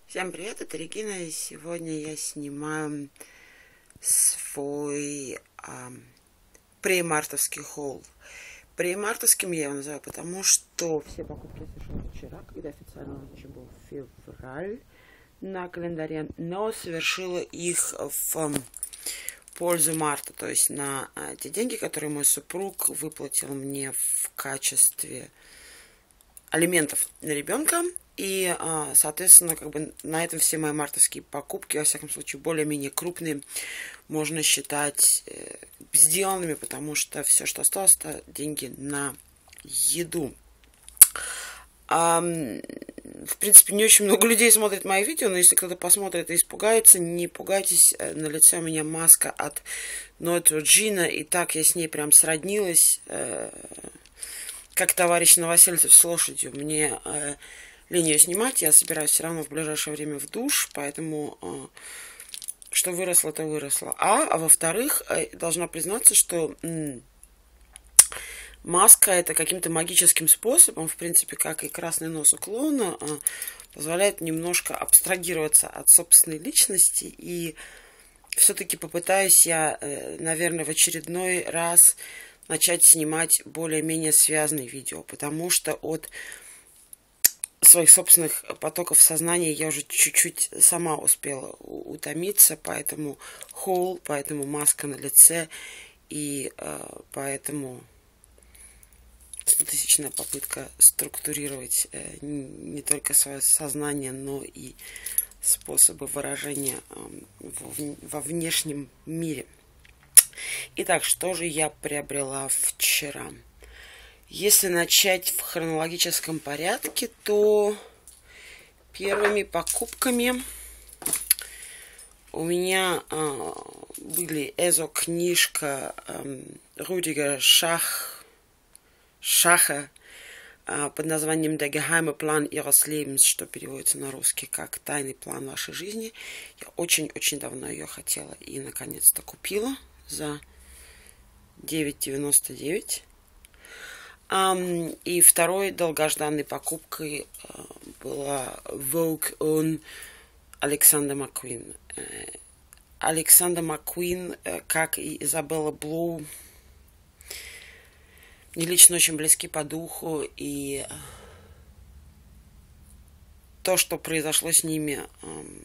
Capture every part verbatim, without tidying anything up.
Всем привет, это Регина, и сегодня я снимаю свой а, премартовский хол. Премартовским я его называю, потому что все покупки я совершила вчера, когда официально еще был февраль на календаре, но совершила их в пользу марта, то есть на а, те деньги, которые мой супруг выплатил мне в качестве алиментов на ребенка. И, соответственно, как бы на этом все мои мартовские покупки, во всяком случае, более-менее крупные, можно считать сделанными, потому что все, что осталось, это деньги на еду. А, в принципе, не очень много людей смотрит мои видео, но если кто-то посмотрит и испугается, не пугайтесь, на лице у меня маска от Neutrogena, и так я с ней прям сроднилась, как товарищ Новосельцев с лошадью. Мне лень ее снимать, я собираюсь все равно в ближайшее время в душ, поэтому э, что выросло, то выросло. А, а во-вторых, э, должна признаться, что м- маска это каким-то магическим способом, в принципе, как и красный нос у клоуна, э, позволяет немножко абстрагироваться от собственной личности, и все-таки попытаюсь я, э, наверное, в очередной раз начать снимать более-менее связанные видео, потому что от своих собственных потоков сознания я уже чуть-чуть сама успела утомиться, поэтому холл, поэтому маска на лице, и э, поэтому стотысячная попытка структурировать э, не только свое сознание, но и способы выражения э, во, во внешнем мире. Итак, что же я приобрела вчера? Если начать в хронологическом порядке, то первыми покупками у меня э, были эзо-книжка э, Рудигера Шах, Шаха э, под названием «Der geheime Plan ihres Lebens», что переводится на русский как «Тайный план вашей жизни». Я очень-очень давно ее хотела и наконец-то купила за девять девяносто девять. Um, и второй долгожданной покупкой uh, была Vogue on Александра Маккуин. Uh, Александра Маккуин, uh, как и Изабелла Блу, мне лично очень близки по духу, и uh, то, что произошло с ними, um,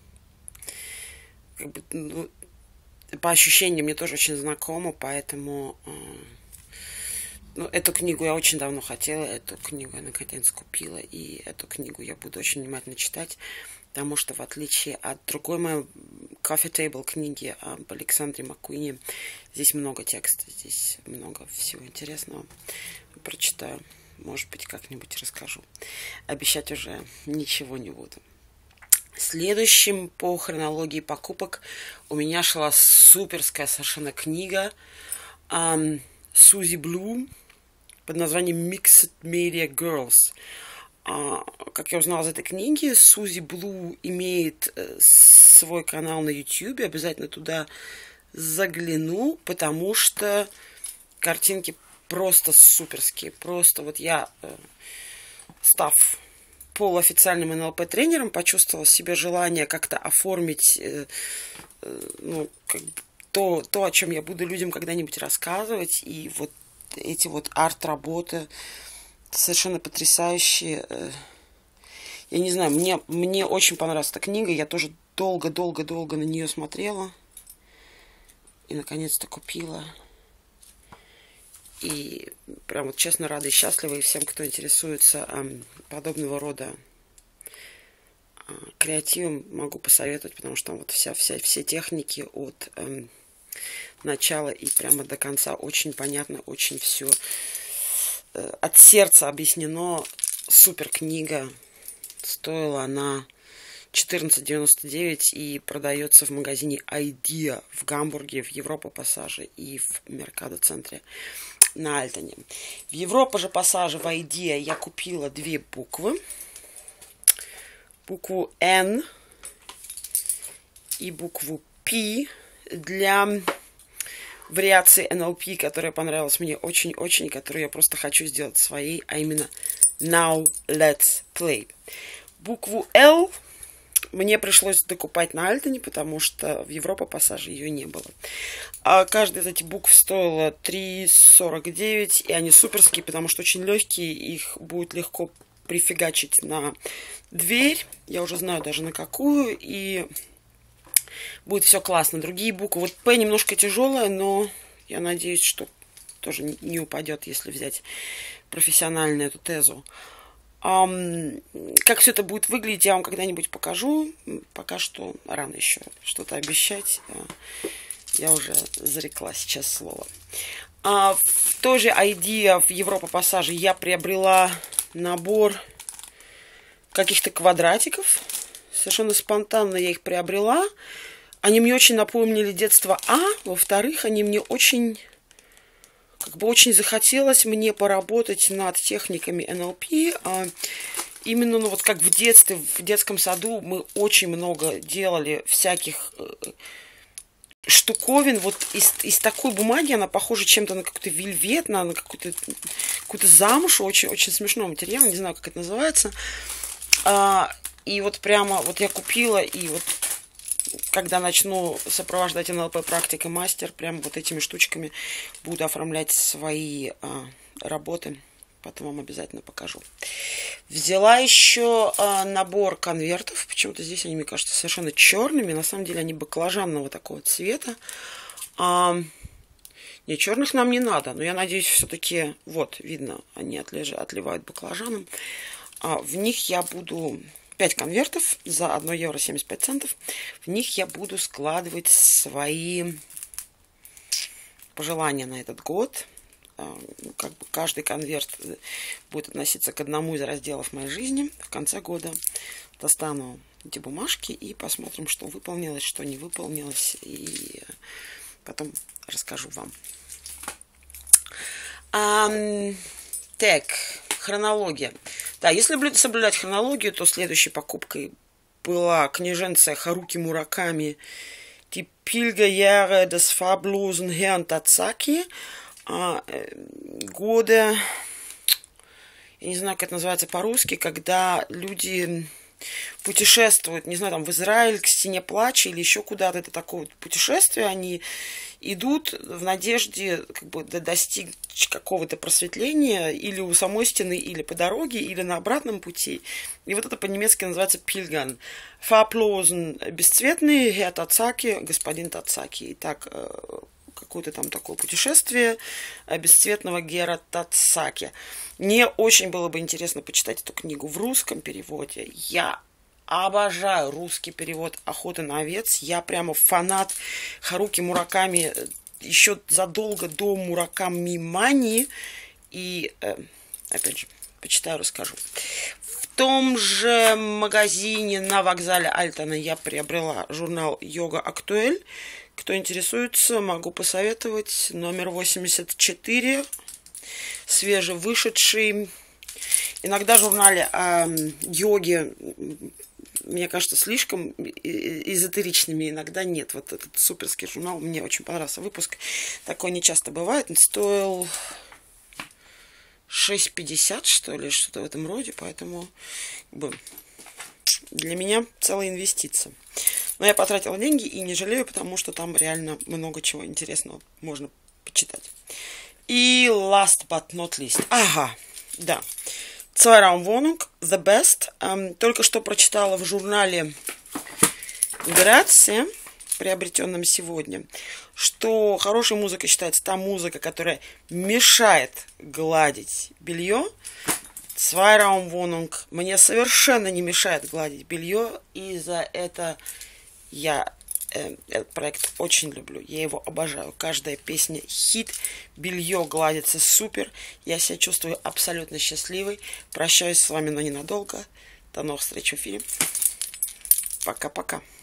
как бы, ну, по ощущениям мне тоже очень знакомо, поэтому uh, Ну, эту книгу я очень давно хотела, эту книгу я наконец купила, и эту книгу я буду очень внимательно читать, потому что в отличие от другой моей Coffee Table книги об Александре Маккуине, здесь много текста, здесь много всего интересного. Прочитаю, может быть, как-нибудь расскажу. Обещать уже ничего не буду. Следующим по хронологии покупок у меня шла суперская совершенно книга um, Сузи Блу под названием Mixed Media Girls. А, как я узнала из этой книги, Сузи Блу имеет э, свой канал на YouTube. Обязательно туда загляну, потому что картинки просто суперские. Просто вот я, э, став полуофициальным эн эл пэ-тренером, почувствовала в себе желание как-то оформить э, э, ну, как бы то, то, о чем я буду людям когда-нибудь рассказывать. И вот эти вот арт-работы совершенно потрясающие. Я не знаю, мне, мне очень понравилась эта книга. Я тоже долго-долго-долго на нее смотрела. И, наконец-то, купила. И прям вот честно рада и счастлива. И всем, кто интересуется э, подобного рода э, креативом, могу посоветовать, потому что там вот вся, вся, все техники от э, начала и прямо до конца очень понятно, очень все э, от сердца объяснено. Супер книга. Стоила она четырнадцать девяносто девять и продается в магазине Idea в Гамбурге, в Европа Пассаже и в Меркадо центре на Альтоне. В Европа же Пассаже в Idea я купила две буквы. Букву N и букву P для вариации эн эл пи, которая понравилась мне очень-очень, которую я просто хочу сделать своей, а именно Now Let's Play. Букву L Мне пришлось докупать на Альтоне, потому что в Европа Пассаже ее не было. А каждый из этих букв стоило три сорок девять, и они суперские, потому что очень легкие, их будет легко прифигачить на дверь. Я уже знаю даже на какую, и будет все классно. Другие буквы. Вот П немножко тяжелая, но я надеюсь, что тоже не упадет, если взять профессионально эту тезу. Um, как все это будет выглядеть, я вам когда-нибудь покажу. Пока что рано еще что-то обещать. Я уже зарекла сейчас слово. Uh, в той же Idea в Европа Пассаже я приобрела набор каких-то квадратиков. Совершенно спонтанно я их приобрела. Они мне очень напомнили детство А. Во-вторых, они мне очень... Как бы очень захотелось мне поработать над техниками эн эл пи. А именно, ну вот как в детстве, в детском саду мы очень много делали всяких штуковин. Вот из, из такой бумаги она похожа чем-то на какой-то вельвет, на, на какую-то какую-то замшу. Очень, очень смешной материал, не знаю, как это называется. А, и вот прямо вот я купила, и вот когда начну сопровождать эн эл пэ практика мастер, прям вот этими штучками буду оформлять свои а, работы. Потом вам обязательно покажу. Взяла еще а, набор конвертов. Почему-то здесь они, мне кажется, совершенно черными. На самом деле они баклажанного такого цвета. А, не, черных нам не надо. Но я надеюсь, все-таки, вот, видно, они отлежа, отливают баклажаном. А, в них я буду... пять конвертов за одно евро семьдесят пять центов. В них я буду складывать свои пожелания на этот год. Как бы каждый конверт будет относиться к одному из разделов моей жизни. В конце года достану эти бумажки и посмотрим, что выполнилось, что не выполнилось. И потом расскажу вам. А, так, хронология. Да, если соблюдать хронологию, то следующей покупкой была книженция Харуки Мураками «Die Pilgerjahre des farblosen Herrn Tatsaki». Годы, я не знаю, как это называется по-русски, когда люди путешествуют, не знаю, там в Израиль, к Стене Плача или еще куда-то. Это такое вот путешествие, они идут в надежде как бы достичь какого-то просветления или у самой стены, или по дороге, или на обратном пути. И вот это по-немецки называется пильган. Farblosen бесцветный, Herr Tatsaki, господин Тацаки. Итак, какое-то там такое путешествие бесцветного Гера Тацаки. Мне очень было бы интересно почитать эту книгу в русском переводе. Я обожаю русский перевод «Охота на овец». Я прямо фанат Харуки Мураками еще задолго до Мураками Мании. И, э, опять же, почитаю, расскажу. В том же магазине на вокзале Альтона я приобрела журнал «Йога Актуэль». Кто интересуется, могу посоветовать. Номер восемьдесят четыре. Свежевышедший. Иногда в журнале о йоге, мне кажется, слишком эзотеричными, иногда нет. Вот этот суперский журнал, мне очень понравился выпуск. Такой не часто бывает. Он стоил шесть пятьдесят, что ли, что-то в этом роде. Поэтому для меня целая инвестиция. Но я потратила деньги и не жалею, потому что там реально много чего интересного можно почитать. И last but not least. Ага, да. Zweiraumwohnung, The Best. Эм, только что прочитала в журнале Грация, приобретенном сегодня, что хорошей музыкой считается та музыка, которая мешает гладить белье. Zweiraumwohnung мне совершенно не мешает гладить белье, и за это я э, этот проект очень люблю. Я его обожаю. Каждая песня хит, белье гладится супер. Я себя чувствую абсолютно счастливой. Прощаюсь с вами, но ненадолго. До новых встреч в эфире. Пока-пока.